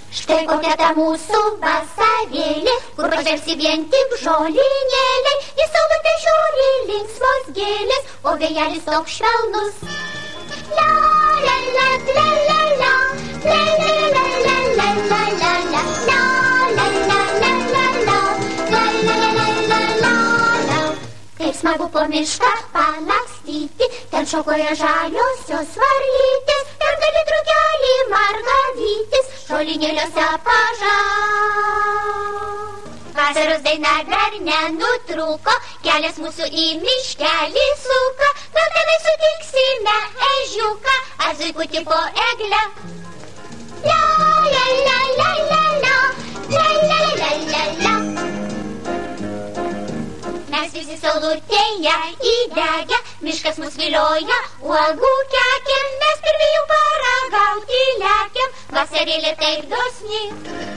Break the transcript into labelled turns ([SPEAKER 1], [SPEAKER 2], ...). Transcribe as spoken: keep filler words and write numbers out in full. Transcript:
[SPEAKER 1] Štai kokia ta mūsų vasarėlė, kur pažvelgsi vien tik žolinėliai, į saulutę žiūri linksmos gėlės, o vėjelis toks švelnus. La la la la la la, la la la la la la la la, la la la la la la, la la la la la la. Kaip smagu po mišką palakstyti, ten šokoja žaliosios varlytės, ten gali drugelį margavytis, žolinėliuose pažau. Vasaros daina dar nenutrūko, kelias mūsų į miškelį suka, gal tenai sutiksime ežiuką, ar zuikutį po eglę. La la la la la la, la la la la la. Mes visi saulutėje įdegę, miškas mus vilioja, uogų kekėm, mes pirmijų paragauti lekiam, vasarėlė taip dosni.